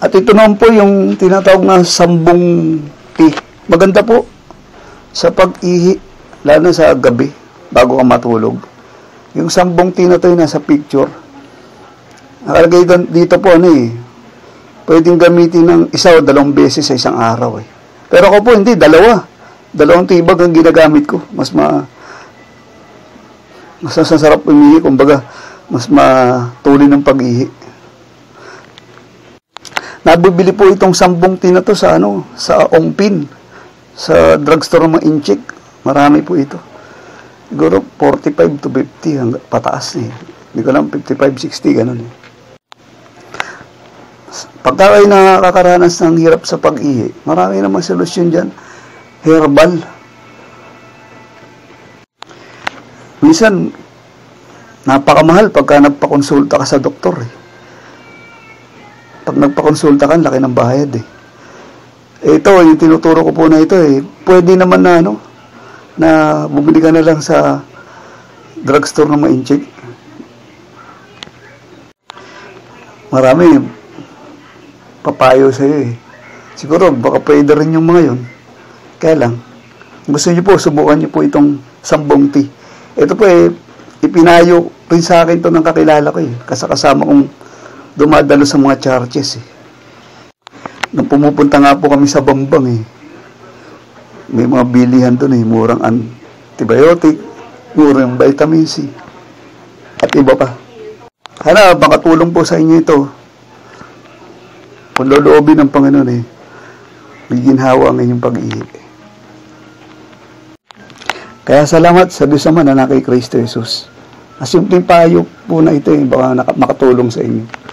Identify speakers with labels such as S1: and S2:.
S1: At ito naman po yung tinatawag na sambong tea. Maganda po sa pag-ihi, lalo sa gabi, bago ka matulog. Yung sambong tea na to yung nasa picture. Nakalagay dito po pwedeng gamitin ng 1 o 2 beses sa isang araw eh. Pero ako po hindi, 2. 2 tibag ang ginagamit ko. Mas masasarap umihi, kumbaga mas matulin ng pag-ihi. Nabibili po itong sambong tea na to sa sa Ongpin, sa drugstore ng mga Inchik. Marami po ito. Siguro 45 to 50 hanggang pataas eh. Hindi ko lang 55, 60 ganun eh. Pagka kayo nakakaranas ng hirap sa pag-ihi, marami namang solusyon dyan. Herbal. Minsan, napakamahal pagka nagpakonsulta ka sa doktor eh. Pag nagpakonsulta ka, laki ng bayad eh. Ito, yung tinuturo ko po na ito eh, pwede naman na na bumili ka na lang sa drugstore ng Mainchik. Marami papayo sa'yo eh. Siguro, baka pwede rin yung mga yun. Kaya lang, gusto niyo po, subukan niyo po itong sambong tea. Ito po ipinayo rin sa akin to ng kakilala ko eh. Kasama kong dumadalo sa mga churches eh. Nung pumupunta nga po kami sa Bambang eh, may mga bilihan doon eh, murang antibiotic, murang vitamin C, at iba pa. Sana makatulong po sa inyo ito. Kung loloobin ng Panginoon eh, biginhawa ang inyong pag-ihi. Kaya salamat sa Diyos Ama na kay Kristo Jesus. Simpleng payo po na ito baka makatulong sa inyo.